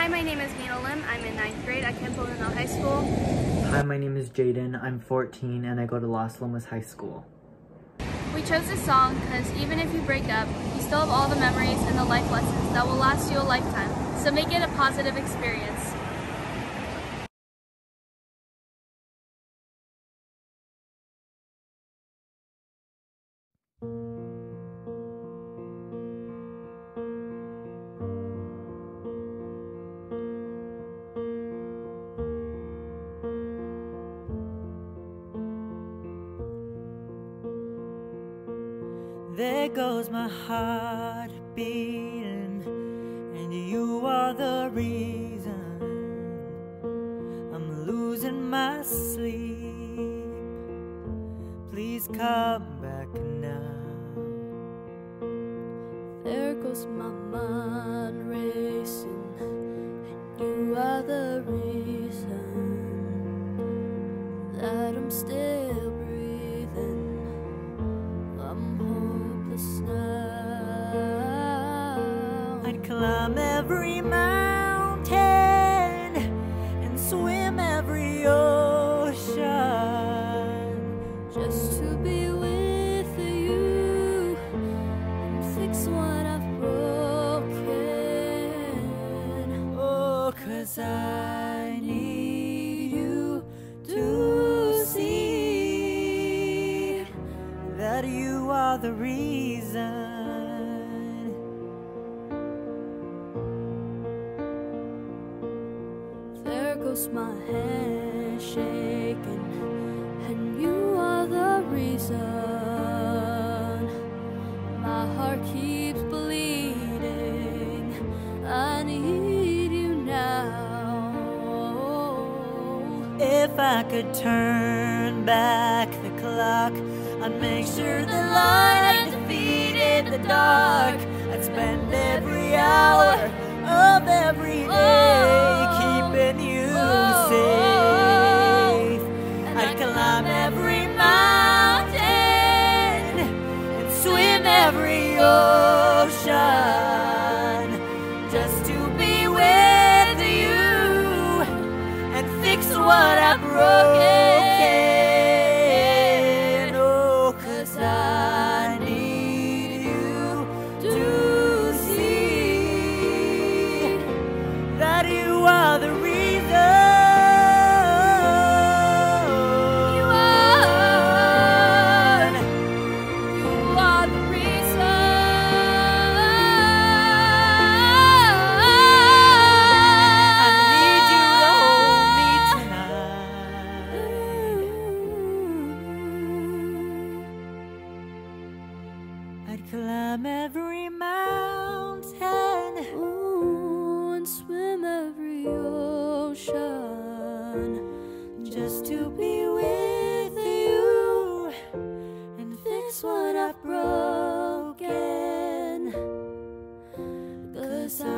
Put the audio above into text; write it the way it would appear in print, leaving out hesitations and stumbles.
Hi, my name is Mina Lim. I'm in 9th grade at Lamorinda High School. Hi, my name is Jaden. I'm 14 and I go to Los Lomos High School. We chose this song because even if you break up, you still have all the memories and the life lessons that will last you a lifetime. So make it a positive experience. There goes my heart beating, and you are the reason I'm losing my sleep. Please come back now. There goes my mind racing, and you are the reason that I'm still breathing. I'm hopeless now. I'd climb every mountain and swim every ocean just to be with you and fix what I've broken. Oh, 'cause I need you to see that you are the reason. There goes my hand shaking, and you are the reason my heart keeps bleeding. I need you now. If I could turn back the clock, I'd make sure the light defeated the dark. I'd spend every hour of every day keeping you safe. I'd climb every mountain and swim every ocean just to be with you and fix what I broke. Oh, 'cause I need you to see that you are the reason. You are the reason. I need you to hold me tonight. I'd climb every mountain, Ooh, and swim every ocean just to be with you and fix what I've broken. 'Cause I